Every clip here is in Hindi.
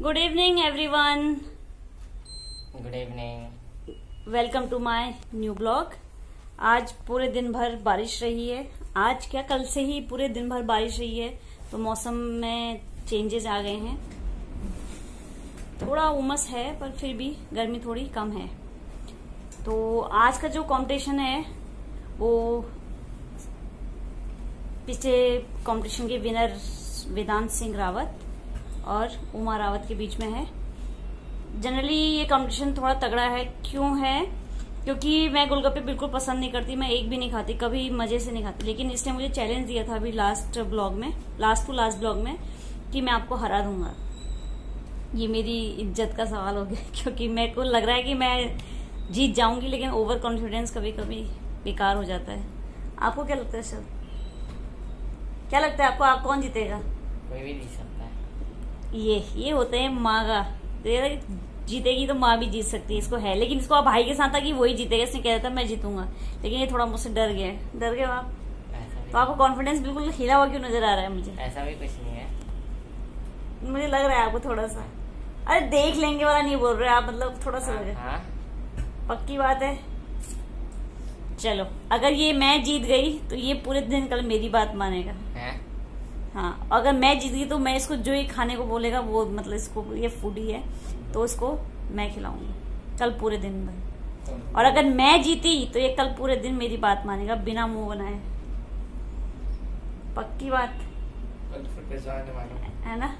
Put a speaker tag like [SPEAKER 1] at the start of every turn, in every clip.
[SPEAKER 1] Good evening everyone.
[SPEAKER 2] Good evening.
[SPEAKER 1] Welcome to my new blog. आज पूरे दिन भर बारिश रही है। आज क्या, कल से ही पूरे दिन भर बारिश रही है, तो मौसम में चेंजेस आ गए हैं। थोड़ा उमस है पर फिर भी गर्मी थोड़ी कम है। तो आज का जो कंपटीशन है वो पिछले कंपटीशन के विनर वेदांत सिंह रावत और उमा रावत के बीच में है। जनरली ये कंपटीशन थोड़ा तगड़ा है। क्यों है? क्योंकि मैं गोलगप्पे बिल्कुल पसंद नहीं करती, मैं एक भी नहीं खाती, कभी मजे से नहीं खाती। लेकिन इसने मुझे चैलेंज दिया था अभी लास्ट ब्लॉग में कि मैं आपको हरा दूंगा। ये मेरी इज्जत का सवाल हो गया क्योंकि मेरे को लग रहा है कि मैं जीत जाऊंगी, लेकिन ओवर कॉन्फिडेंस कभी कभी बेकार हो जाता है। आपको क्या लगता है सर? क्या लगता है आपको? आप कौन जीतेगा?
[SPEAKER 2] कोई भी जीत सकता है।
[SPEAKER 1] ये होते हैं माँ का। जीतेगी तो माँ भी जीत सकती है, इसको है। लेकिन इसको आप भाई के साथ था कि वही जीतेगा, इसने कह रहा था मैं जीतूंगा, लेकिन ये थोड़ा मुझसे डर गया। डर गए आप? तो आपको कॉन्फिडेंस बिल्कुल हिला हुआ क्यों नजर आ रहा है मुझे?
[SPEAKER 2] ऐसा भी कुछ नहीं है,
[SPEAKER 1] मुझे लग रहा है आपको थोड़ा सा। अरे देख लेंगे वाला नहीं बोल रहे आप, मतलब थोड़ा सा लगे। पक्की बात है। चलो, अगर ये मैं जीत गई तो ये पूरे दिन कल मेरी बात मानेगा। हाँ, अगर मैं जीत गई तो मैं इसको जो ये खाने को बोलेगा वो, मतलब इसको, ये फूडी है तो इसको मैं खिलाऊंगी कल पूरे दिन भर। और अगर मैं जीती तो ये कल पूरे दिन मेरी बात मानेगा बिना मुंह बनाए। पक्की बात है ना?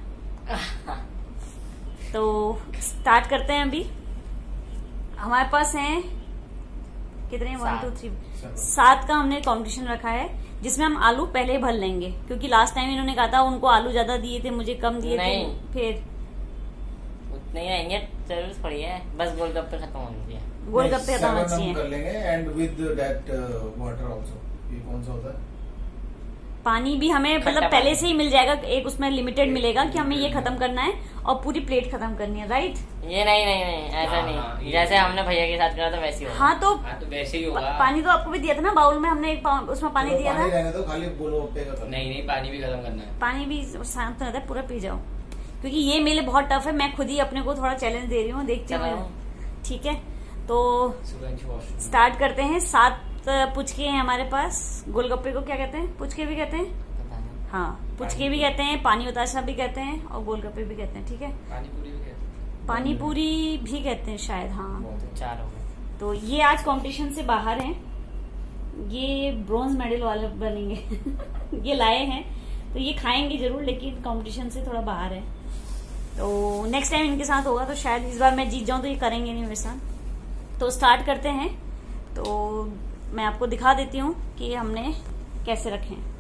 [SPEAKER 1] तो स्टार्ट करते हैं। अभी हमारे पास हैं कितने? 1 2 3 7 का हमने कंपटीशन रखा है, जिसमें हम आलू पहले भर लेंगे। क्योंकि लास्ट टाइम इन्होंने कहा था उनको आलू ज्यादा दिए थे, मुझे कम दिए थे। फिर
[SPEAKER 2] उतने ही रहेंगे, जरूरत पड़ी है। बस गोलगप्पे खत्म होने दिया।
[SPEAKER 1] गोलगप्पे खत्म होने चाहिए।
[SPEAKER 3] कर लेंगे and with that water also. ये कौन सा होता है?
[SPEAKER 1] पानी भी हमें मतलब पहले से ही मिल जाएगा। एक उसमें लिमिटेड मिलेगा कि हमें ये खत्म करना है और पूरी प्लेट खत्म करनी है, राइट?
[SPEAKER 2] ये नहीं ऐसा नहीं। जैसे हमने भैया के साथ करा था वैसे ही होगा।
[SPEAKER 1] हाँ, तो
[SPEAKER 4] वैसे ही होगा।
[SPEAKER 1] पानी तो आपको भी दिया था ना बाउल में, हमने एक उसमें पानी दिया था।
[SPEAKER 3] तो खाली गोलगप्पे का
[SPEAKER 4] नहीं, पानी भी खत्म करना है।
[SPEAKER 1] पानी भी शांत तो रहता है, पूरा पी जाओ। क्योंकि ये मेरे लिए बहुत टफ है, मैं खुद ही अपने को थोड़ा चैलेंज दे रही हूँ, देखती हूँ। ठीक है, तो स्टार्ट करते हैं। 7 पुचके हैं हमारे पास। गोलगप्पे को क्या कहते हैं? पुचके भी कहते हैं। हाँ, पुचके भी कहते हैं, पानी बताशा भी कहते हैं और गोलगप्पे भी कहते हैं। ठीक है, पानी पूरी भी कहते हैं शायद। हाँ,
[SPEAKER 2] 4 हो गए।
[SPEAKER 1] तो ये आज कंपटीशन से बाहर हैं। ये ब्रॉन्ज मेडल वाले बनेंगे ये लाए हैं, तो ये खाएंगे जरूर, लेकिन कंपटीशन से थोड़ा बाहर है। तो नेक्स्ट टाइम इनके साथ होगा तो शायद इस बार मैं जीत जाऊं, तो ये करेंगे नहीं मेरे साथ। तो स्टार्ट करते हैं। तो मैं आपको दिखा देती हूँ कि हमने कैसे रखे हैं।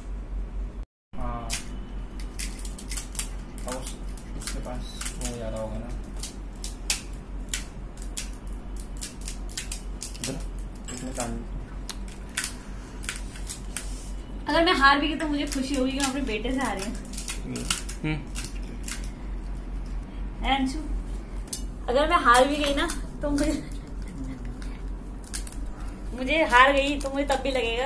[SPEAKER 3] इसके पास वो ज्यादा होगा ना।
[SPEAKER 1] अगर मैं हार भी गई तो मुझे खुशी होगी कि मैं अपने बेटे से हारी हूँ। अंशु, अगर मैं हार भी गई ना तो मुझे हार गई तो मुझे तब भी लगेगा।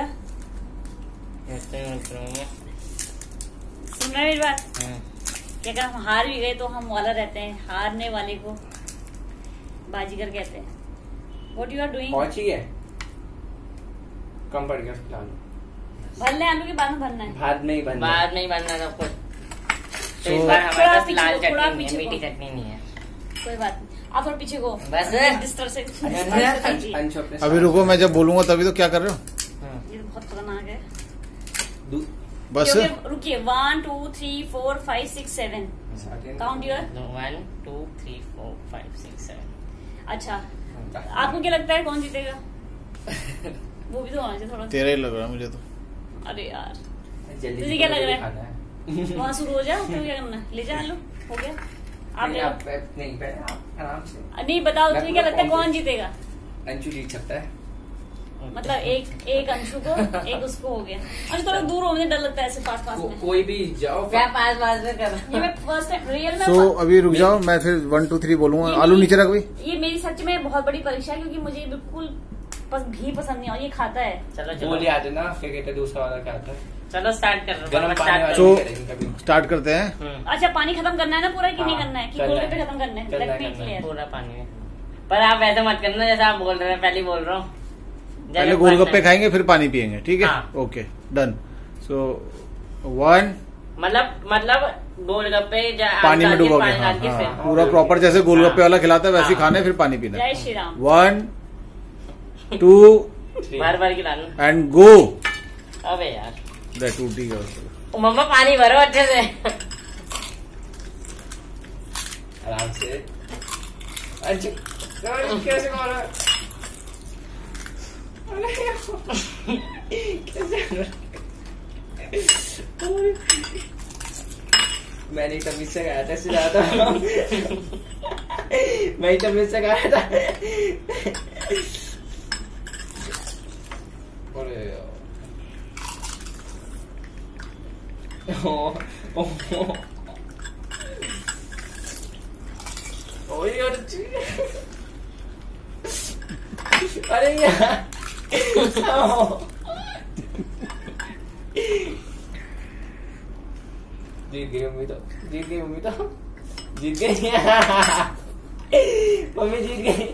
[SPEAKER 1] सुन रहे मेरी बात? कि अगर हम हार भी गए तो हम वाला रहते हैं, हारने वाले को बाजीगर कहते हैं। What you are doing?
[SPEAKER 4] पहुंची है, कम पड़ गया।
[SPEAKER 1] भरने आलू के बाद में भरना है,
[SPEAKER 4] बाद में ही बनना सब कुछ। तो इस बार हमारे पास लाल चटनी नहीं है, मीठी चटनी नहीं है।
[SPEAKER 1] कोई बात नहीं, आप और पीछे को
[SPEAKER 2] बस
[SPEAKER 1] इस तरह से।
[SPEAKER 3] अभी रुको, मैं जब बोलूंगा तभी तो। क्या कर रहे हो?
[SPEAKER 1] ये तो बहुत खतरनाक है।
[SPEAKER 3] बस
[SPEAKER 1] रुकिए। 1 2 3 4 5 6 7 काउंट योर।
[SPEAKER 2] 1 2 3 4 5 6 7।
[SPEAKER 1] अच्छा, आपको क्या लगता है कौन जीतेगा? वो भी तो होना चाहिए थोड़ा।
[SPEAKER 3] तेरा ही लग रहा है मुझे तो।
[SPEAKER 1] अरे यार,
[SPEAKER 4] तुझे
[SPEAKER 1] क्या लग रहा है? वहाँ शुरू हो जाओ, तो क्या करना? ले जा आलू, हो गया। आप ले
[SPEAKER 4] नहीं, आराम से
[SPEAKER 1] नहीं, बताओ तुझे क्या लगता है कौन जीतेगा?
[SPEAKER 4] अंशु जीत सकता है।
[SPEAKER 1] मतलब एक अंशु को, एक उसको हो गया। अंशु थोड़ा दूर हो, मुझे डर लगता है ऐसे पास में।
[SPEAKER 4] कोई भी जाओ,
[SPEAKER 2] क्या पास में कर।
[SPEAKER 1] ये मैं फर्स्ट टाइम रियल में।
[SPEAKER 3] तो अभी रुक जाओ, मैं फिर 1 2 3 बोलूंगा। आलू नीचे रख भाई।
[SPEAKER 1] ये मेरी सच में बहुत बड़ी परीक्षा है, क्योंकि मुझे बिल्कुल घी पसंद नहीं और ये खाता है।
[SPEAKER 2] चलो
[SPEAKER 4] बोल आते ना, फिर कहते दूसरा वाला क्या आता है।
[SPEAKER 2] चलो स्टार्ट कर लो।
[SPEAKER 4] गरम पानी
[SPEAKER 5] तो
[SPEAKER 4] कभी
[SPEAKER 5] स्टार्ट करते हैं।
[SPEAKER 1] अच्छा पानी खत्म करना है ना पूरा कि नहीं
[SPEAKER 4] हाँ,
[SPEAKER 1] करना है कि
[SPEAKER 4] करना है।
[SPEAKER 1] गोलगप्पे खत्म करना है?
[SPEAKER 4] करना है,
[SPEAKER 1] Let me
[SPEAKER 4] करना है।
[SPEAKER 1] clear।
[SPEAKER 2] पूरा पानी में। पर आप ऐसे मत करना जैसा आप बोल रहे हैं, पहले बोल रहा हूँ।
[SPEAKER 5] पहले गोलगप्पे खाएंगे फिर पानी पियेंगे, ठीक है?
[SPEAKER 2] हाँ।
[SPEAKER 5] Okay done. सो 1
[SPEAKER 2] मतलब गोलगप्पे
[SPEAKER 5] पानी में डुबोगे। हाँ, हाँ, पूरा प्रॉपर जैसे गोलगप्पे वाला खिलाता है वैसे ही
[SPEAKER 2] हाँ।
[SPEAKER 5] खाने, फिर पानी पीना।
[SPEAKER 1] जय श्री राम।
[SPEAKER 5] 1 2
[SPEAKER 2] भर भर के लाना।
[SPEAKER 5] And go.
[SPEAKER 2] अबे यार
[SPEAKER 5] टूटी गया।
[SPEAKER 2] मम्मा पानी भरो अच्छे से।
[SPEAKER 4] आराम से। अच्छा कैसे मारा? मैंने तमीज से गाया था सिद्धार्थ। मैं तमीज से गाया था। अरे अरे यार जीत गई मम्मी तो, जीत गई मम्मी तो, जीत गई। मम्मी जीत गई।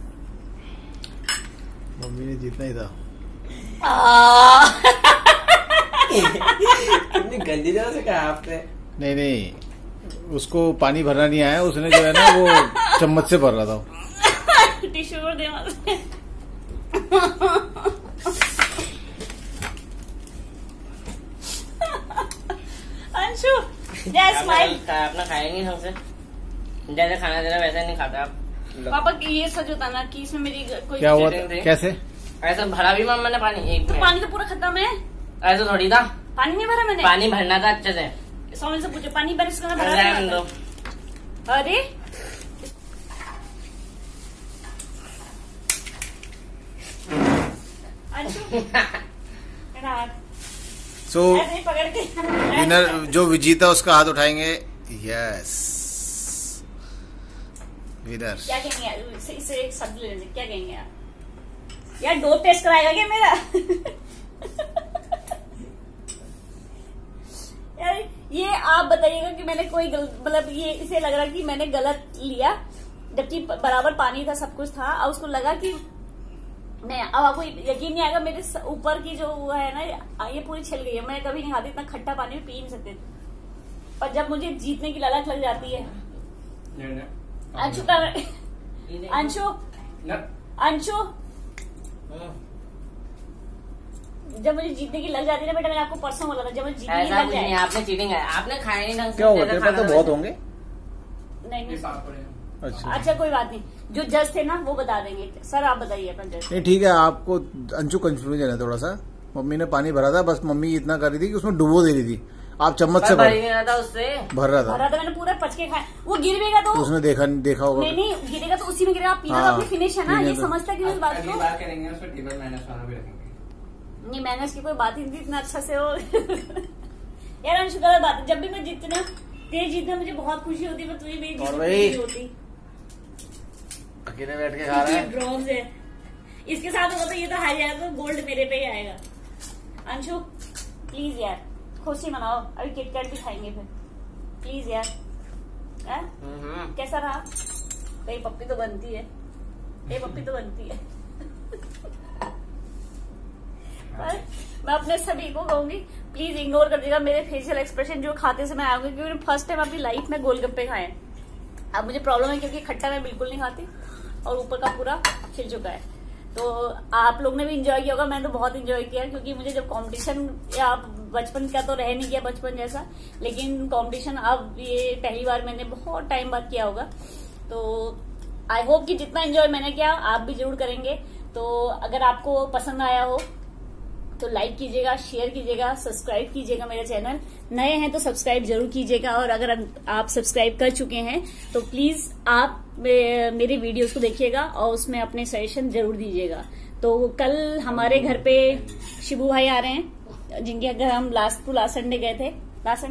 [SPEAKER 5] मम्मी ने जीतना ही था।
[SPEAKER 4] कितनी गंदी जगह से कहा आपने।
[SPEAKER 5] नहीं उसको पानी भरना नहीं आया, उसने जो है ना वो चम्मच से भर रहा था।
[SPEAKER 1] टिश्यू पेपर दे मुझे। अंशु जय स्माइल।
[SPEAKER 2] अपना खाया नहीं हमसे, जैसे खाना देना वैसे नहीं खाता आप।
[SPEAKER 1] पापा की ये सच होता ना कि इसमें मेरी कोई
[SPEAKER 5] क्या हुआ?
[SPEAKER 2] चीटिंग थी।
[SPEAKER 5] कैसे?
[SPEAKER 2] ऐसा भरा भी मम्मा ने पानी एक
[SPEAKER 1] तो
[SPEAKER 2] में।
[SPEAKER 1] पानी तो पूरा खत्म है।
[SPEAKER 2] ऐसा थोड़ी था,
[SPEAKER 1] पानी नहीं भरा मैंने।
[SPEAKER 2] पानी भरना था अच्छे से।
[SPEAKER 1] सोमन से पूछो पानी भरा इसका भरा
[SPEAKER 2] रहने
[SPEAKER 1] था?
[SPEAKER 2] दो।
[SPEAKER 1] अरे अंशु मेरा हाथ
[SPEAKER 5] सो
[SPEAKER 1] ऐसे ही पकड़ के
[SPEAKER 5] विनर जो विजेता उसका हाथ उठाएंगे। Yes winner.
[SPEAKER 1] क्या कहेंगे यार? इसे एक शब्द ले लेंगे, क्या कहेंगे यार डोप टेस्ट कराएगा क्या मेरा? यार ये आप बताइएगा कि मैंने कोई मतलब ये इसे लग रहा कि मैंने गलत लिया, जबकि बराबर पानी था, सब कुछ था। और उसको लगा कि नहीं, अब आपको यकीन नहीं आएगा, मेरे ऊपर की जो वो है ना ये पूरी छिल गई है। मैं कभी नहीं खाती इतना खट्टा पानी में, पी नहीं सकते। पर जब मुझे जीतने की लालच लग जाती है। अंशु अंशु अंशु जब मुझे जीतने की लग जाती है ना बेटा, मैंने आपको परसों बोला था जब मुझे जीतने की
[SPEAKER 2] ऐसा
[SPEAKER 1] लग
[SPEAKER 2] कुछ नहीं,
[SPEAKER 1] जाए।
[SPEAKER 2] आपने चीटिंग है, आपने खाया नहीं ढंग से।
[SPEAKER 5] क्या हुआ?
[SPEAKER 2] जैसा
[SPEAKER 5] पेपर
[SPEAKER 2] खाना
[SPEAKER 5] तो
[SPEAKER 2] था
[SPEAKER 5] बहुत
[SPEAKER 2] वैसे।
[SPEAKER 5] होंगे।
[SPEAKER 1] नहीं
[SPEAKER 5] अच्छा
[SPEAKER 1] अच्छा कोई बात नहीं, जो जज थे ना वो बता देंगे। सर आप बताइए अपना जज।
[SPEAKER 5] नहीं ठीक है। आपको अंशु कंफ्यूजन है थोड़ा सा। मम्मी ने पानी भरा था, बस मम्मी इतना कर रही थी कि उसमें डुबो दे रही थी, आप चम्मच से
[SPEAKER 2] भर ही नहीं रहा था उससे।
[SPEAKER 5] भर रहा था।
[SPEAKER 1] भरा था मैंने पूरा पच के खाया। वो गिरेगा तो
[SPEAKER 5] तो उसने देखा होगा।
[SPEAKER 1] नहीं गिरेगा तो उसी में गिरेगा। आप पीना
[SPEAKER 5] हाँ,
[SPEAKER 1] तो अपनी फिनिश है ना,
[SPEAKER 5] पीने
[SPEAKER 1] ये
[SPEAKER 5] तो।
[SPEAKER 1] समझता क्यों इस बात
[SPEAKER 3] अगली
[SPEAKER 1] को?
[SPEAKER 3] बार करेंगे उसमें टेबल मैनेज वाला भी रखेंगे।
[SPEAKER 1] नहीं मैंने उसकी कोई बात ही नहीं थी इतना अच्छा से वो। यार अंशु गलत बात है, जब भी मैं जीतती ना, तेरे जीतने मुझे बहुत खुशी होती है, पर तुझे मेरी जीतने
[SPEAKER 5] भाई।
[SPEAKER 1] खुशी होती।
[SPEAKER 5] अकेले बैठ के खा रहा है।
[SPEAKER 1] ब्रॉन्ज है, इसके साथ होगा तो ये तो हार जाएगा, तो गोल्ड मेरे पे ही आएगा। अंशु प्लीज यार खुशी मनाओ, अभी किटकैट भी खाएंगे फिर, प्लीज यार। कैसा रहा? कई पप्पी तो बनती है, पप्पी तो बनती है। पर मैं अपने सभी को कहूंगी प्लीज इग्नोर कर दीजिएगा मेरे फेशियल एक्सप्रेशन जो खाते से मैं आऊंगी, क्योंकि फर्स्ट टाइम अपनी लाइफ में गोलगप्पे खाए हैं। अब मुझे प्रॉब्लम है क्योंकि खट्टा मैं बिल्कुल नहीं खाती और ऊपर का पूरा खिल चुका है। तो आप लोग ने भी इंजॉय किया होगा, मैंने तो बहुत इंजॉय किया, क्योंकि मुझे जब कंपटीशन या बचपन का तो रह नहीं गया बचपन जैसा, लेकिन कंपटीशन अब ये पहली बार मैंने बहुत टाइम बाद किया होगा। तो आई होप कि जितना एंजॉय मैंने किया आप भी जरूर करेंगे। तो अगर आपको पसंद आया हो तो लाइक कीजिएगा, शेयर कीजिएगा, सब्सक्राइब कीजिएगा मेरा चैनल। नए हैं तो सब्सक्राइब जरूर कीजिएगा, और अगर आप सब्सक्राइब कर चुके हैं तो प्लीज आप मेरे वीडियोस को देखिएगा और उसमें अपने सजेशन जरूर दीजिएगा। तो कल हमारे घर पे शिबू भाई आ रहे हैं, जिनके घर हम लास्ट टू लास्ट संडे गए थे। लास्ट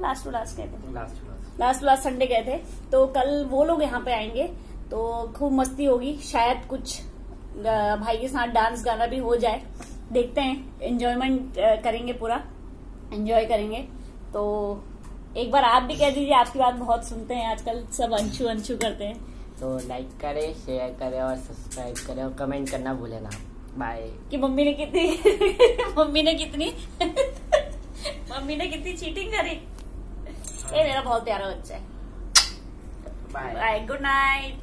[SPEAKER 1] संडे गए थे। तो कल वो लोग यहाँ पे आएंगे, तो खूब मस्ती होगी। शायद कुछ भाई के साथ डांस गाना भी हो जाए, देखते हैं, एंजॉयमेंट करेंगे, पूरा एंजॉय करेंगे। तो एक बार आप भी कह दीजिए, आपकी बात बहुत सुनते हैं आजकल सब, अंशु अंशु करते हैं।
[SPEAKER 2] तो लाइक करें, शेयर करें और सब्सक्राइब करें और कमेंट करना भूले ना। बाय।
[SPEAKER 1] कि मम्मी ने कितनी मम्मी ने कितनी चीटिंग करी। ये मेरा बहुत प्यारा बच्चा है।
[SPEAKER 2] बाय।
[SPEAKER 1] Bye, good night.